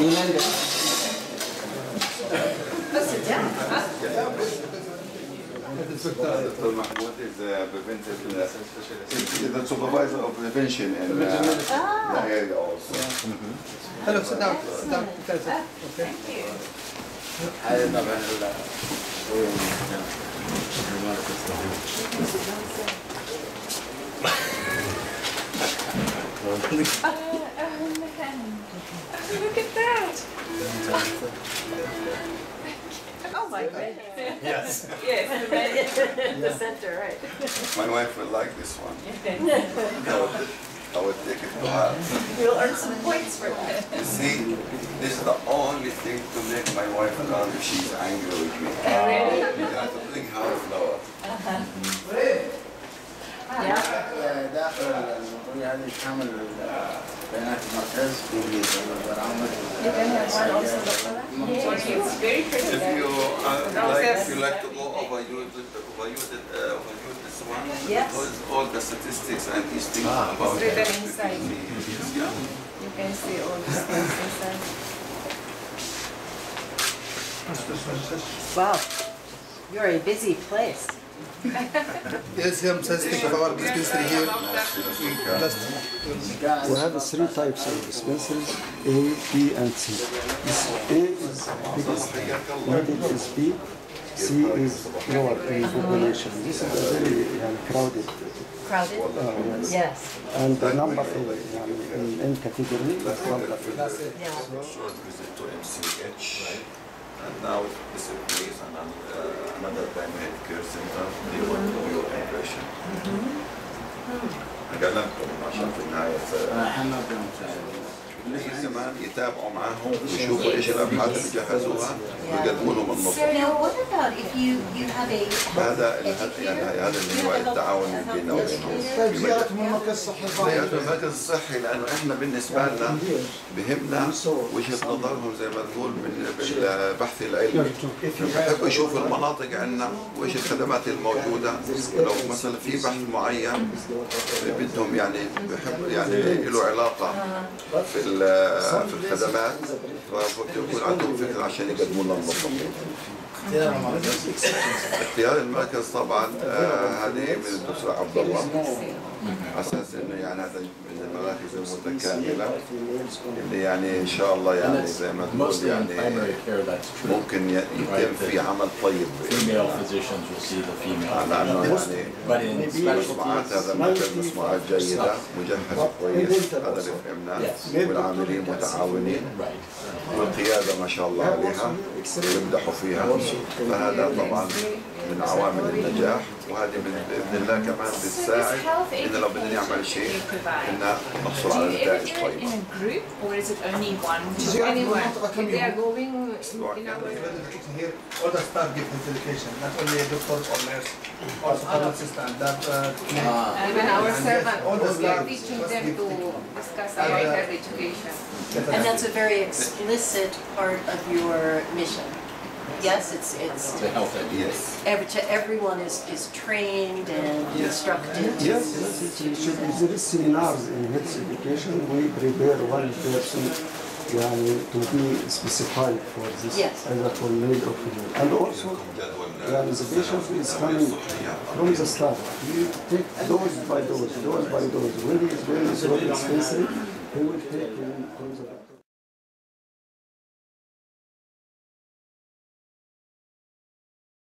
Let's sit down. Dr. Mahmoud is the supervisor of prevention in the area also. Hello, sit down. Sit down. Okay. Thank you. Look at that. Oh my goodness. Yes. Yes, the center, right. My wife will like this one. I would take it to her. You'll earn some points for that. You see, this is the only thing to make my wife calm if she's angry with me. Really? You have to bring her a flower. Yeah. داخل المنطقة هذه تعمل بيانات المركز بالبرامج. You can have one also, Dr. It's very pretty. If you like to go overuse this one, Yes. because all the statistics and these things about written inside. Yeah. You can see all these things inside. Wow, you're a busy place. Yes, I'm sensitive of our dispensary here. We have three types of dispensaries, A, B, and C. A is biggest, middle is B, C is lower in population. This is a very crowded. Crowded? Yes. Yes. And the number in category is number. That's it. Yeah. Short visit to MCH, and now this is place another primary care center. They want to do your impression. أكلمكم عشان في النهاية احنا بنساعد. زمان يتابعوا معاهم ويشوفوا ايش الابحاث اللي جهزوها ويقدموا لهم So النص. now what about if you have a هذا يعني هذا اللي هو التعاون بيننا وبينهم. طيب زيارتهم المركز الصحي زيارة المركز الصحي لانه احنا بالنسبه لنا بهمنا وجهه نظرهم زي ما تقول بالبحث العلمي. بحبوا يشوفوا المناطق عندنا وايش الخدمات الموجوده، ولو مثلا في بحث معين بدهم يعني بحب يعني له علاقه في الخدمات فبيكون عندهم فكره عشان يقدموا لنا النظام. اختيار المركز طبعا هذه من الدكتور عبد الله على اساس انه يعني هذا من المراكز المتكامله اللي يعني ان شاء الله يعني زي ما تقول يعني ممكن يتم في عمل طيب. لانه يعني مصنوعات هذا المركز مصنوعات جيده مجهزه كويس، هذا اللي فهمناه، والعاملين متعاونين والقياده ما شاء الله عليها يمدحوا فيها، فهذا طبعا من عوامل النجاح، وهذه باذن الله كمان بتساعد ان لو بدنا نعمل شيء ان نحصل على نتائج طيبه. Here, all the staff give education, not only a doctor or nurse, also other assistant. That even our servant, all the we are staff teaching them to discuss about health education. And that's a very explicit part of your mission. Yes, it's The health Yes. everyone is trained and instructed. Yes, there is seminars in health education. We prepare one person to be specified for this, Yes. either for male or female. And also, the patient is coming from the start. We take dose by dose. When he is very dispensary, he will take him from the doctor.